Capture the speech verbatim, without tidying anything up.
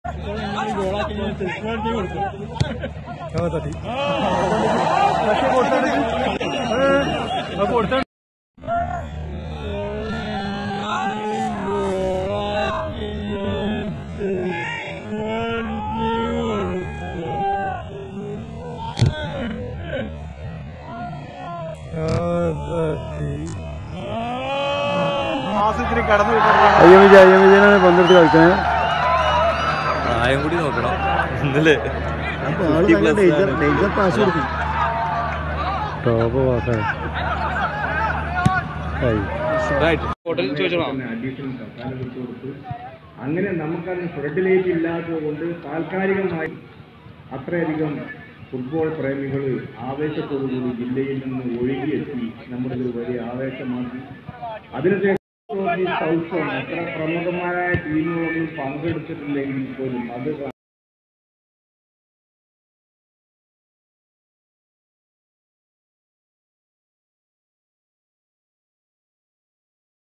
അയ്യം വിജയ അയ്യം വിജയനാണ് പന്തെടുത്ത് കളിക്കുന്നത്. ആയം കൂടി നോക്കണം ഇന്നലെ ടോപ്പ് പാസ്സായി. അങ്ങനെ നമുക്കത് ഫ്ലഡിലേക്ക് ഇല്ലാത്തത് കൊണ്ട് താൽക്കാലികമായി അത്രയധികം ഫുട്ബോൾ പ്രേമികൾ ആവേശത്തോടുകൂടി ജില്ലയിൽ നിന്ന് ഒഴുകിയെത്തി നമ്മുടെ ഒരു വലിയ ആവേശമാക്കി. അതിനുശേഷം സൗത്ത് അത്ര പ്രമുഖമായ ടീമുകളൊന്നും പങ്കെടുത്തിട്ടില്ലെങ്കിൽ പോലും അത്